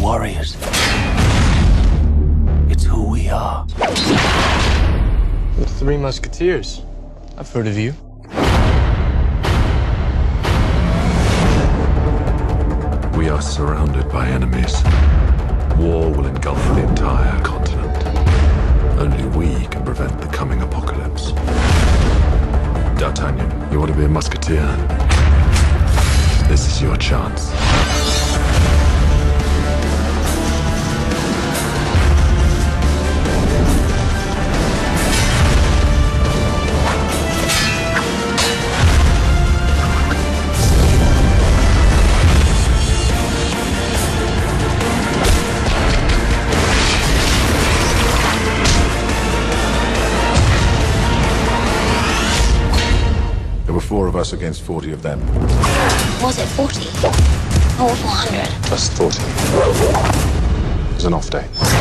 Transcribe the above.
warriors. It's who we are. The Three Musketeers. I've heard of you. We are surrounded by enemies. War will engulf the entire continent. Only we can prevent the coming apocalypse. D'Artagnan, you want to be a musketeer? This is your chance. There were 4 of us against 40 of them. Was it 40? Or 400? Plus 40. It was an off day.